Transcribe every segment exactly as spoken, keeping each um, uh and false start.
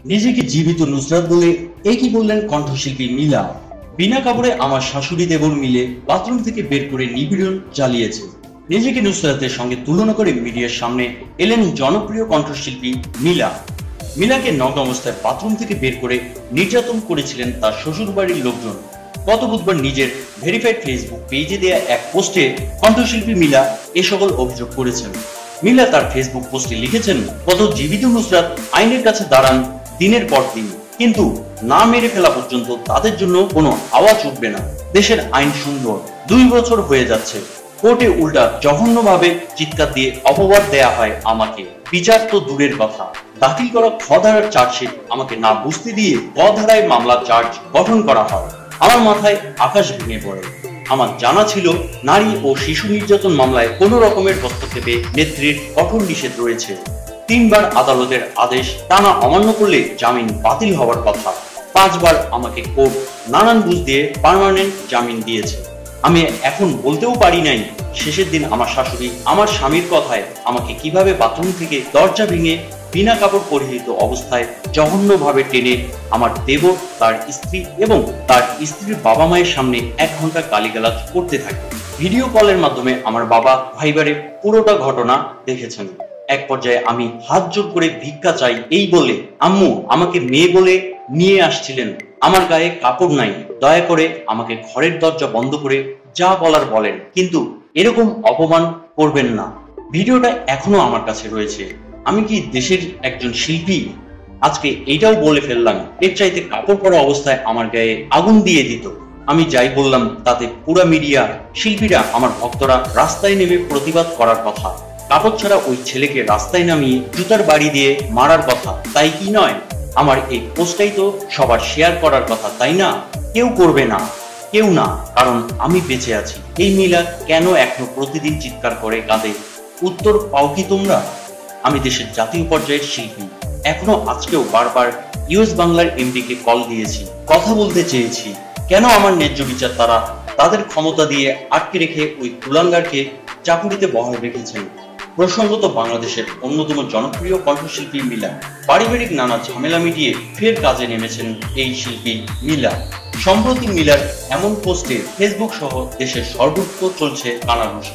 নিজেকে জীবিত নুসরাত বলে একই বললেন কণ্ঠশিল্পী মিলা। বিনা কাপড়ে আমার শাশুড়ি দেবর মিলে বাথরুম থেকে বের করে নিপীড়ন চালিয়েছে। নিজেকে নুসরাতের সঙ্গে তুলনা করে মিডিয়ার সামনে এলেন জনপ্রিয় কণ্ঠশিল্পী মিলা। মিলাকে নগ্ন অবস্থায় বাথরুম থেকে বের করে নির্যাতন করেছিলেন তার শ্বশুর বাড়ির লোকজন। গত বুধবার নিজের ভেরিফাইড ফেসবুক পেজে দেয়া এক পোস্টে কণ্ঠশিল্পী মিলা এ সকল অভিযোগ করেছেন। মিলা তার ফেসবুক পোস্টে লিখেছেন, কত জীবিত নুসরাত আইনের কাছে দাঁড়ান দিনের পর দিন, কিন্তু না মেরে ফেলা পর্যন্ত তাদের জন্য কোনো আওয়াজ উঠবে না। দেশের আইন সুন্দর, দুই বছর হয়ে যাচ্ছে, কোর্টে উল্টা জঘন্যভাবে চিৎকার দিয়ে অপবাদ দেয়া হয় আমাকে। বিচার তো দূরের কথা, দাখিল করা খ ধারার চার্জশিট আমাকে না বুঝতে দিয়ে ক ধারায় মামলা চার্জ গঠন করা হয়। আমার মাথায় আকাশ ভেঙে পড়ে। আমার জানা ছিল নারী ও শিশু নির্যাতন মামলায় কোনো রকমের হস্তক্ষেপে নেত্রীর কঠোর নিষেধ রয়েছে। তিনবার আদালতের আদেশ টানা অমান্য করলে জামিন বাতিল হওয়ার কথা। পাঁচবার আমাকে কোর্ট নানান বুঝ দিয়ে পার্মানেন্ট জামিন দিয়েছে। আমি এখন বলতেও পারি নাই শেষের দিন আমার শাশুড়ি আমার স্বামীর কথায় আমাকে কিভাবে বাথরুম থেকে দরজা ভেঙে বিনা কাপড় পরিহিত অবস্থায় জঘন্যভাবে টেনে আমার দেবর, তার স্ত্রী এবং তার স্ত্রীর বাবা মায়ের সামনে এক ঘন্টা গালিগালাজ করতে থাকে। ভিডিও কলের মাধ্যমে আমার বাবা ভাইবারে পুরোটা ঘটনা দেখেছেন। এক পর্যায়ে আমি হাত জোর করে ভিক্ষা চাই এই বলে আম্মু আমাকে মেয়ে বলে নিয়ে আসছিলেন। আমার গায়ে কাপড় নাই, দয়া করে আমাকে ঘরের দরজা বন্ধ করে যা বলার বলেন, কিন্তু এরকম অপমান করবেন না। ভিডিওটা এখনো আমার কাছে রয়েছে। আমি কি দেশের একজন শিল্পী? আজকে এইটাও বলে ফেললাম, এর চাইতে কাপড় পরা অবস্থায় আমার গায়ে আগুন দিয়ে দিত। আমি যাই বললাম তাতে পুরা মিডিয়া, শিল্পীরা, আমার ভক্তরা রাস্তায় নেমে প্রতিবাদ করার কথা। কাপড় ছাড়া ওই ছেলেকে রাস্তায় নামিয়ে জুতার বাড়ি দিয়ে মারার কথা, তাই কি নয়? আমার এই পোস্টটাই তো সবার শেয়ার করার কথা, তাই না? কেউ করবে না, কেউ না, কারণ আমি বেঁচে আছি। এই মিলা কেন এখনো প্রতিদিন চিৎকার করে কাঁদে? উত্তর পাও কি তোমরা? আমি দেশের জাতীয় পর্যায়ের শিল্পী, এখনো আজকেও বারবার ইউএস বাংলার এমডি কে কল দিয়েছি, কথা বলতে চেয়েছি। কেন আমার ন্যায্য বিচার তারা তাদের ক্ষমতা দিয়ে আটকে রেখে ওই কুলাঙ্গারকে চাকুরিতে বহাল রেখেছেন? প্রসঙ্গত বাংলাদেশের অন্যতম জনপ্রিয় কণ্ঠশিল্পী মিলা। পারিবারিক নানা ঝামেলা মিটিয়ে ফের কাজে নেমেছেন এই শিল্পী মিলা। সম্প্রতি মিলার এমন পোস্টে ফেসবুক সহ দেশের সর্বত্র চলছে কানাঘুষা।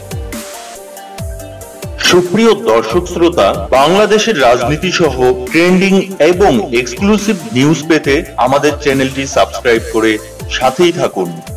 সুপ্রিয় দর্শক শ্রোতা, বাংলাদেশের রাজনীতি সহ ট্রেন্ডিং এবং এক্সক্লুসিভ নিউজ পেতে আমাদের চ্যানেলটি সাবস্ক্রাইব করে সাথেই থাকুন।